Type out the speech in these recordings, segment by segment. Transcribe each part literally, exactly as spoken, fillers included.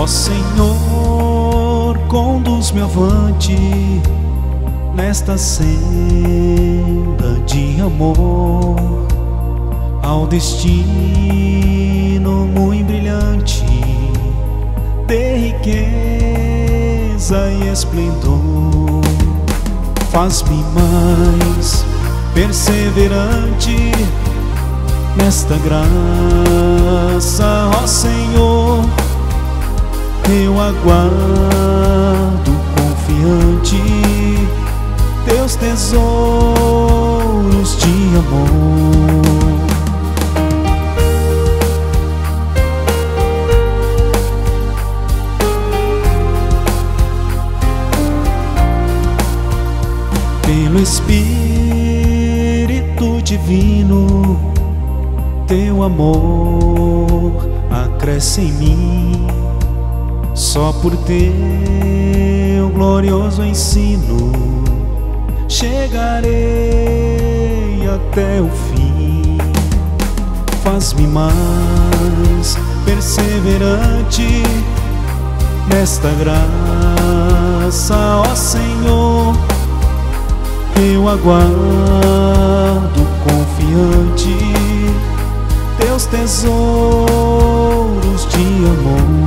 Ó Senhor, conduz-me avante nesta senda de amor, ao destino muito brilhante de riqueza e esplendor. Faz-me mais perseverante nesta graça, ó Senhor. Eu aguardo confiante teus tesouros de amor. Pelo Espírito Divino, teu amor acresce em mim. Só por teu glorioso ensino chegarei até o fim. Faz-me mais perseverante nesta graça, ó Senhor. Eu aguardo confiante teus tesouros de amor.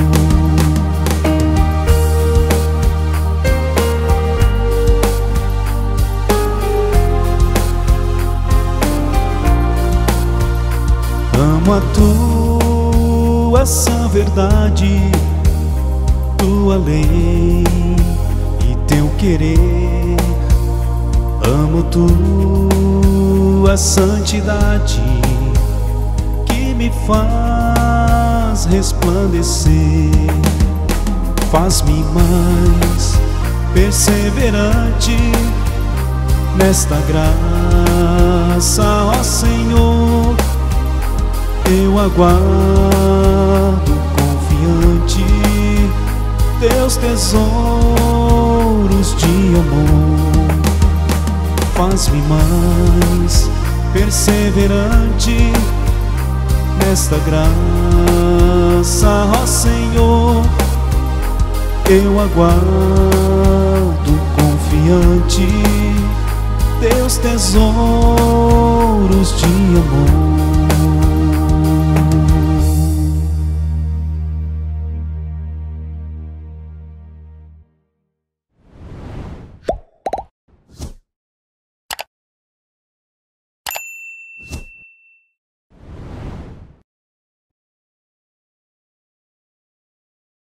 Amo a tua sã verdade, tua lei e teu querer. Amo tua santidade, que me faz resplandecer. Faz-me mais perseverante nesta graça, ó Senhor. Eu aguardo confiante teus tesouros de amor. Faz-me mais perseverante nesta graça, ó Senhor. Eu aguardo confiante teus tesouros de amor.